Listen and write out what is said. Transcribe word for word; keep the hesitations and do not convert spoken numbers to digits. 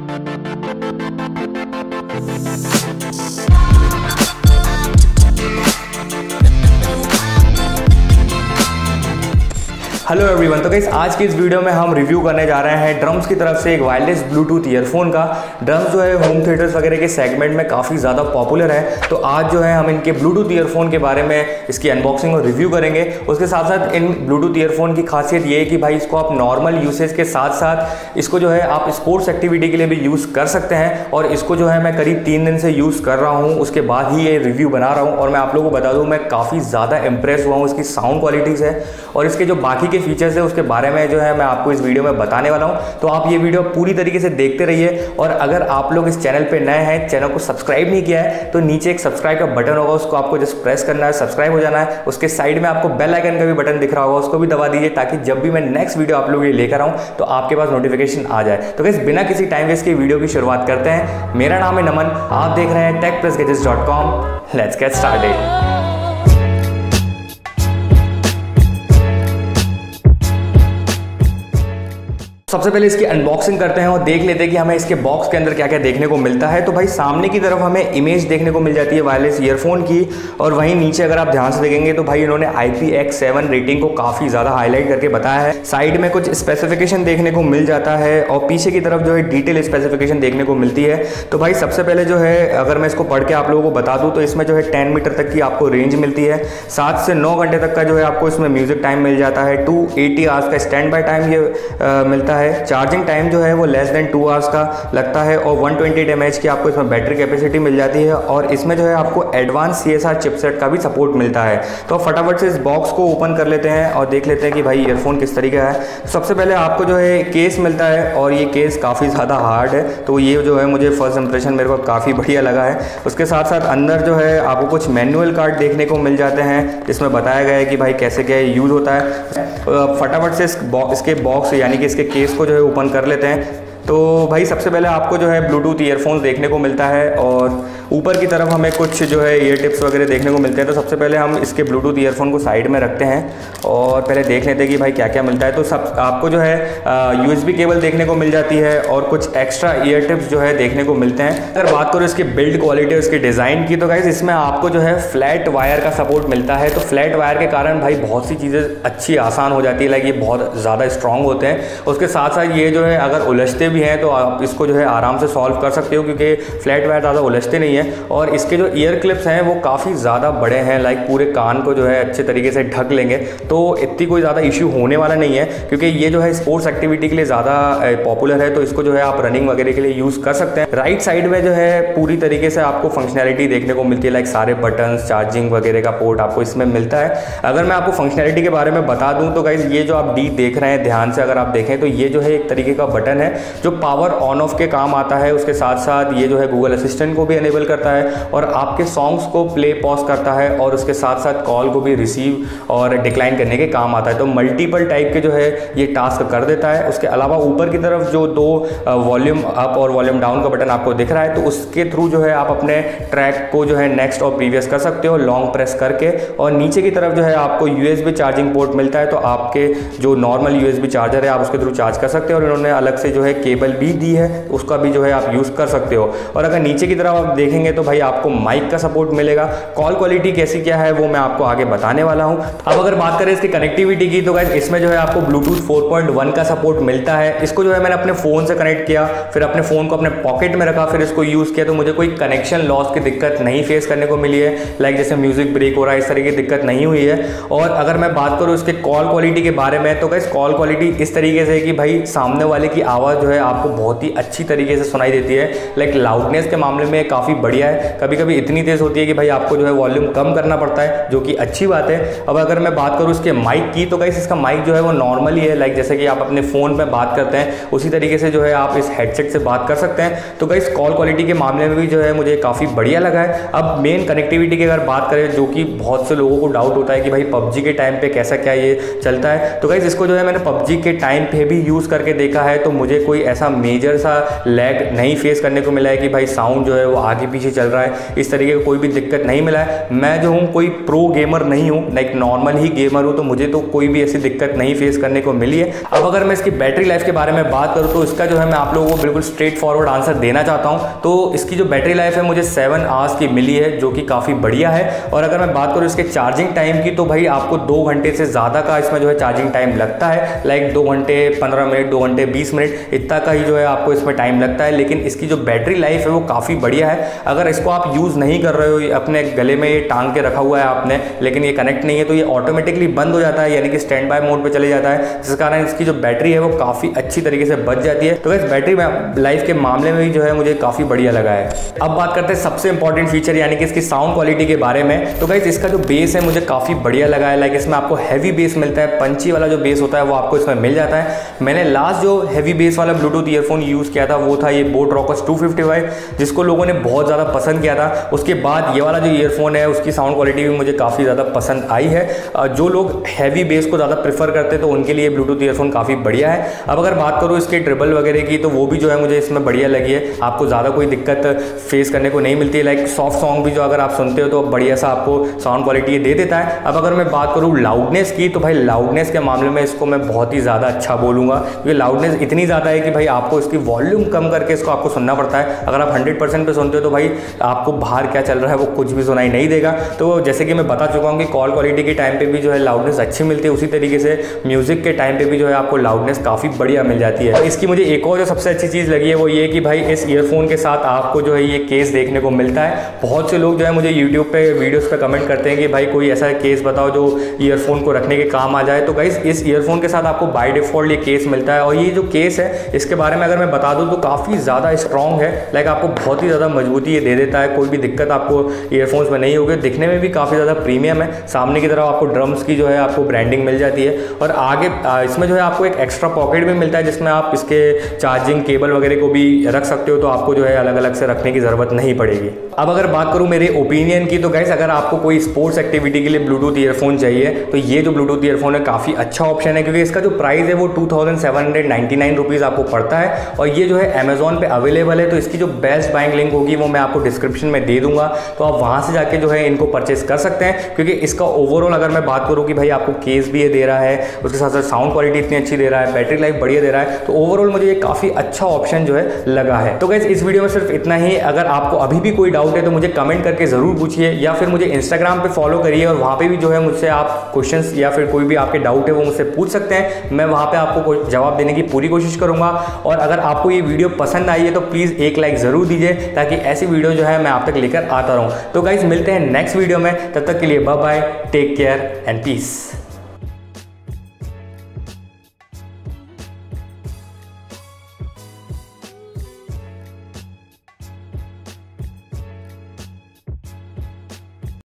Hello everyone, तो guys आज की इस वीडियो में हम रिव्यू करने जा रहे हैं ड्रम्स की तरफ से एक वायरलेस ब्लूटूथ ईयरफोन का। ड्रम्स जो है होम थिएटर्स वगैरह के सेगमेंट में काफ़ी ज़्यादा पॉपुलर है, तो आज जो है हम इनके ब्लूटूथ ईयरफोन के बारे में इसकी अनबॉक्सिंग और रिव्यू करेंगे। उसके साथ साथ इन ब्लूटूथ ईयरफोन की खासियत ये है कि भाई इसको आप नॉर्मल यूसेज के साथ साथ इसको जो है आप स्पोर्ट्स एक्टिविटी के लिए भी यूज़ कर सकते हैं। और इसको जो है मैं करीब तीन दिन से यूज़ कर रहा हूँ, उसके बाद ही ये रिव्यू बना रहा हूँ। और मैं आप लोगों को बता दूँ, मैं काफ़ी ज़्यादा इंप्रेस हुआ हूँ इसकी साउंड क्वालिटी से और इसके जो बाकी के फीचर्स है उसके बारे में जो है मैं आपको इस वीडियो में बताने वाला हूं। तो आप ये वीडियो पूरी तरीके से देखते रहिए। और अगर आप लोग इस चैनल पे नए हैं, चैनल को सब्सक्राइब नहीं किया है, तो नीचे एक सब्सक्राइब का बटन होगा, उसको आपको जस्ट प्रेस करना है, सब्सक्राइब हो जाना है। उसके साइड में आपको बेल आइकन का भी बटन दिख रहा होगा, उसको भी दबा दीजिए ताकि जब भी मैं नेक्स्ट वीडियो आप लोगों के लिए लेकर आऊं तो आपके पास नोटिफिकेशन आ जाए। तो गाइस बिना किसी टाइम वेस्ट के वीडियो की शुरुआत करते हैं। मेरा नाम है नमन, आप देख रहे हैं tech plus gadgets dot com. Let's get started. सबसे पहले इसकी अनबॉक्सिंग करते हैं और देख लेते हैं कि हमें इसके बॉक्स के अंदर क्या क्या देखने को मिलता है। तो भाई सामने की तरफ हमें इमेज देखने को मिल जाती है वायरलेस ईयरफोन की, और वहीं नीचे अगर आप ध्यान से देखेंगे तो भाई इन्होंने I P X seven rating को काफ़ी ज़्यादा हाईलाइट करके बताया है। साइड में कुछ स्पेसिफिकेशन देखने को मिल जाता है और पीछे की तरफ जो है डिटेल स्पेसिफिकेशन देखने को मिलती है। तो भाई सबसे पहले जो है अगर मैं इसको पढ़ के आप लोगों को बता दूँ तो इसमें जो है टेन मीटर तक की आपको रेंज मिलती है। सात से नौ घंटे तक का जो है आपको इसमें म्यूजिक टाइम मिल जाता है। टू एटी आवर्स का स्टैंड बाय टाइम ये आ, मिलता है। चार्जिंग टाइम जो है वो लेस देन टू आवर्स का लगता है और one twenty eight M H की आपको इसमें बैटरी कैपेसिटी मिल जाती है। और इसमें जो है आपको advance C S R chipset का भी सपोर्ट मिलता है। तो फटाफट से इस बॉक्स को ओपन कर लेते हैं और देख लेते हैं कि भाई ईयरफोन किस तरीके का है। सबसे पहले आपको जो है केस मिलता है और ये केस काफ़ी ज़्यादा हार्ड है, तो ये जो है मुझे फर्स्ट इंप्रेशन मेरे को काफ़ी बढ़िया लगा है। उसके साथ साथ अंदर जो है आपको कुछ मैनुअल कार्ड देखने को मिल जाते हैं जिसमें बताया गया है कि भाई कैसे क्या यूज़ होता है। फटाफट से इस इसके बॉक्स यानी कि इसके केस को जो है ओपन कर लेते हैं। तो भाई सबसे पहले आपको जो है ब्लूटूथ ईयरफोन्स देखने को मिलता है और ऊपर की तरफ हमें कुछ जो है ईयर टिप्स वगैरह देखने को मिलते हैं। तो सबसे पहले हम इसके ब्लूटूथ ईयरफोन को साइड में रखते हैं और पहले देख लेते हैं कि भाई क्या क्या मिलता है। तो सब आपको जो है यू एस बी केबल देखने को मिल जाती है और कुछ एक्स्ट्रा ईयर टिप्स जो है देखने को मिलते हैं। अगर बात करो इसकी बिल्ड क्वालिटी और इसके डिज़ाइन की, तो गाइस इसमें आपको जो है फ्लैट वायर का सपोर्ट मिलता है। तो फ्लैट वायर के कारण भाई बहुत सी चीज़ें अच्छी आसान हो जाती है, लाइक ये बहुत ज़्यादा स्ट्रॉन्ग होते हैं। उसके साथ साथ ये जो है अगर उलझते भी हैं तो आप इसको जो है आराम से सॉल्व कर सकते हो क्योंकि फ्लैट वायर ज़्यादा उलझते नहीं है। और इसके जो ईयर क्लिप्स हैं वो काफ़ी ज़्यादा बड़े हैं, लाइक पूरे कान को जो है अच्छे तरीके से ढक लेंगे, तो इतनी कोई ज़्यादा इश्यू होने वाला नहीं है क्योंकि ये जो है स्पोर्ट्स एक्टिविटी के लिए ज़्यादा पॉपुलर है। तो इसको जो है आप रनिंग वगैरह के लिए यूज़ कर सकते हैं। राइट साइड में जो है पूरी तरीके से आपको फंक्शनैलिटी देखने को मिलती है, लाइक सारे बटन्स, चार्जिंग वगैरह का पोर्ट आपको इसमें मिलता है। अगर मैं आपको फंक्शनैलिटी के बारे में बता दूँ तो गाइस ये जो आप डी देख रहे हैं ध्यान से अगर आप देखें तो ये जो है एक तरीके का बटन है जो पावर ऑन ऑफ के काम आता है। उसके साथ साथ ये जो है गूगल असिस्टेंट को भी एनेबल करता है और आपके सॉन्ग्स को प्ले पॉज करता है और उसके साथ साथ कॉल को भी रिसीव और डिक्लाइन करने के काम आता है। तो मल्टीपल टाइप के जो है ये टास्क कर देता है। उसके अलावा ऊपर की तरफ जो दो वॉल्यूम अप और वॉल्यूम डाउन का बटन आपको दिख रहा है, तो उसके थ्रू जो है आप अपने ट्रैक को जो है नेक्स्ट और प्रीवियस कर सकते हो लॉन्ग प्रेस करके। और नीचे की तरफ जो है आपको U S B charging port मिलता है, तो आपके जो normal U S B charger है आप उसके थ्रू चार्ज कर सकते हो। और इन्होंने अलग से जो है केबल भी दी है, उसका भी जो है आप यूज़ कर सकते हो। और अगर नीचे की तरफ आप देखेंगे तो भाई आपको माइक का सपोर्ट मिलेगा। कॉल क्वालिटी कैसी क्या है वो मैं आपको आगे बताने वाला हूं। अब अगर बात करें इसकी कनेक्टिविटी की, तो गाइस इसमें जो है आपको ब्लूटूथ फोर पॉइंट वन का सपोर्ट मिलता है। इसको जो है मैंने अपने फ़ोन से कनेक्ट किया, फिर अपने फ़ोन को अपने पॉकेट में रखा, फिर इसको यूज़ किया, तो मुझे कोई कनेक्शन लॉस की दिक्कत नहीं फेस करने को मिली है, लाइक जैसे म्यूजिक ब्रेक हो रहा है इस तरह की दिक्कत नहीं हुई है। और अगर मैं बात करूँ इसके कॉल क्वालिटी के बारे में, तो गाइस कॉल क्वालिटी इस तरीके से है कि भाई सामने वाले की आवाज़ जो है आपको बहुत ही अच्छी तरीके से सुनाई देती है। लाइक लाउडनेस के मामले में काफ़ी बढ़िया है, कभी कभी इतनी तेज़ होती है कि भाई आपको जो है वॉल्यूम कम करना पड़ता है, जो कि अच्छी बात है। अब अगर मैं बात करूँ इसके माइक की, तो गाइस इसका माइक जो है वो नॉर्मली है, लाइक जैसे कि आप अपने फ़ोन पे बात करते हैं उसी तरीके से जो है आप इस हेडसेट से बात कर सकते हैं। तो गाइस कॉल क्वालिटी के मामले में भी जो है मुझे काफ़ी बढ़िया लगा है। अब मेन कनेक्टिविटी की अगर बात करें, जो कि बहुत से लोगों को डाउट होता है कि भाई पबजी के टाइम पे कैसा क्या ये चलता है, तो गाइस इसको जो है मैंने पबजी के टाइम पे भी यूज़ करके देखा है, तो मुझे कोई ऐसा मेजर सा लैग नहीं फेस करने को मिला है कि भाई साउंड जो है वो आगे पीछे चल रहा है, इस तरीके का कोई भी दिक्कत नहीं मिला है। मैं जो हूँ कोई प्रो गेमर नहीं हूँ, लाइक नॉर्मल ही गेमर हूँ, तो मुझे तो कोई भी ऐसी दिक्कत नहीं फेस करने को मिली है। अब अगर मैं इसकी बैटरी लाइफ के बारे में बात करूँ तो इसका जो है मैं आप लोगों को बिल्कुल स्ट्रेट फॉरवर्ड आंसर देना चाहता हूँ। तो इसकी जो बैटरी लाइफ है मुझे सेवन आवर्स की मिली है, जो कि काफ़ी बढ़िया है। और अगर मैं बात करूँ इसके चार्जिंग टाइम की, तो भाई आपको दो घंटे से ज़्यादा का इसमें जो है चार्जिंग टाइम लगता है, लाइक दो घंटे पंद्रह मिनट दो घंटे बीस मिनट इतना का ही जो है आपको इसमें टाइम लगता है। लेकिन इसकी जो बैटरी लाइफ है वो काफ़ी बढ़िया है। अगर इसको आप यूज़ नहीं कर रहे हो, अपने गले में ये टांग के रखा हुआ है आपने, लेकिन ये कनेक्ट नहीं है, तो ये ऑटोमेटिकली बंद हो जाता है, यानी कि स्टैंड बाय मोड पे चले जाता है, जिस कारण इसकी जो बैटरी है वो काफ़ी अच्छी तरीके से बच जाती है। तो इस बैटरी लाइफ के मामले में भी जो है मुझे काफ़ी बढ़िया लगा है। अब बात करते हैं सबसे इंपॉर्टेंट फीचर यानी कि इसकी साउंड क्वालिटी के बारे में। तो गाइस इसका जो बेस है मुझे काफ़ी बढ़िया लगा है। लाइक इसमें आपको हैवी बेस मिलता है, पंची वाला जो बेस होता है वो आपको इसमें मिल जाता है। मैंने लास्ट जो हैवी बेस वाला ब्लूटूथ ईयरफोन यूज़ किया था वो था ये boAt Rockerz two fifty five, जिसको लोगों ने बहुत ज़्यादा पसंद किया था। उसके बाद ये वाला जो ईयरफोन है उसकी साउंड क्वालिटी भी मुझे काफ़ी ज़्यादा पसंद आई है। जो लोग हैवी बेस को ज़्यादा प्रेफर करते हैं तो उनके लिए ब्लूटूथ ईयरफोन काफ़ी बढ़िया है। अब अगर बात करूँ इसके ट्रिबल वगैरह की, तो वो भी जो है मुझे इसमें बढ़िया लगी है। आपको ज़्यादा कोई दिक्कत फेस करने को नहीं मिलती है। लाइक सॉफ्ट सॉन्ग भी जो अगर आप सुनते हो तो बढ़िया सा आपको साउंड क्वालिटी दे देता है। अब अगर मैं बात करूँ लाउडनेस की, तो भाई लाउडनेस के मामले में इसको मैं बहुत ही ज़्यादा अच्छा बोलूँगा, क्योंकि लाउडनेस इतनी ज़्यादा है कि भाई आपको इसकी वॉल्यूम कम करके इसको आपको सुनना पड़ता है। अगर आप हंड्रेड परसेंट पे सुनते हो तो भाई आपको बाहर क्या चल रहा है वो कुछ भी सुनाई नहीं देगा। तो जैसे कि मैं बता चुका हूँ कि कॉल क्वालिटी के टाइम पे भी जो है लाउडनेस अच्छी मिलती है, उसी तरीके से म्यूजिक के टाइम पे भी जो है आपको लाउडनेस काफ़ी बढ़िया मिल जाती है। इसकी मुझे एक और जो सबसे अच्छी चीज़ लगी है वो ये कि भाई इस ईयरफोन के साथ आपको जो है ये केस देखने को मिलता है। बहुत से लोग जो है मुझे यूट्यूब पे वीडियोस पे कमेंट करते हैं कि भाई कोई ऐसा केस बताओ जो ईयरफोन को रखने के काम आ जाए। तो गाइस इस ईयरफोन के साथ आपको बाय डिफॉल्ट ये केस मिलता है, और ये जो केस है इसके बारे में अगर मैं बता दूं तो काफ़ी ज़्यादा स्ट्रॉन्ग है। लाइक आपको बहुत ही ज़्यादा मजबूती ये दे देता है, कोई भी दिक्कत आपको ईयरफोन्स में नहीं होगी। दिखने में भी काफ़ी ज़्यादा प्रीमियम है। सामने की तरफ आपको ड्रम्स की जो है आपको ब्रांडिंग मिल जाती है, और आगे इसमें जो है आपको एक एक्स्ट्रा पॉकेट भी मिलता है जिसमें आप इसके चार्जिंग केबल वगैरह को भी रख सकते हो, तो आपको जो है अलग अलग से रखने की ज़रूरत नहीं पड़ेगी। अब अगर बात करूँ मेरे ओपिनियन की, तो गाइस अगर आपको कोई स्पोर्ट्स एक्टिविटी के लिए ब्लूटूथ ईयरफोन चाहिए तो ये जो ब्लूटूथ ईयरफोन है काफ़ी अच्छा ऑप्शन है, क्योंकि इसका जो प्राइस है वो two thousand seven hundred ninety nine rupees आपको पड़ता है, और ये जो है अमेजोन पे अवेलेबल है। तो इसकी जो बेस्ट बाइंग लिंक होगी वो मैं आपको डिस्क्रिप्शन में दे दूंगा, तो आप वहाँ से जाके जो है इनको परचेस कर सकते हैं। क्योंकि इसका ओवरऑल अगर मैं बात करूँ कि भाई आपको केस भी ये दे रहा है, उसके साथ साथ साउंड क्वालिटी इतनी अच्छी दे रहा है, बैटरी लाइफ बढ़िया दे रहा है, तो ओवरऑल मुझे ये काफ़ी अच्छा ऑप्शन जो है लगा है। तो गाइस इस वीडियो में सिर्फ इतना ही। अगर आपको अभी भी कोई डाउट है तो मुझे कमेंट करके ज़रूर पूछिए, या फिर मुझे इंस्टाग्राम पे फॉलो करिए, और वहाँ पे भी जो है मुझसे आप क्वेश्चंस या फिर कोई भी आपके डाउट है वो मुझसे पूछ सकते हैं। मैं वहाँ पे आपको जवाब देने की पूरी कोशिश करूँगा। और अगर आपको ये वीडियो पसंद आई है तो प्लीज़ एक लाइक ज़रूर दीजिए, ताकि ऐसी वीडियो जो है मैं आप तक लेकर आता रहूँ। तो गाइस मिलते हैं नेक्स्ट वीडियो में, तब तक के लिए bye bye, take care and piece.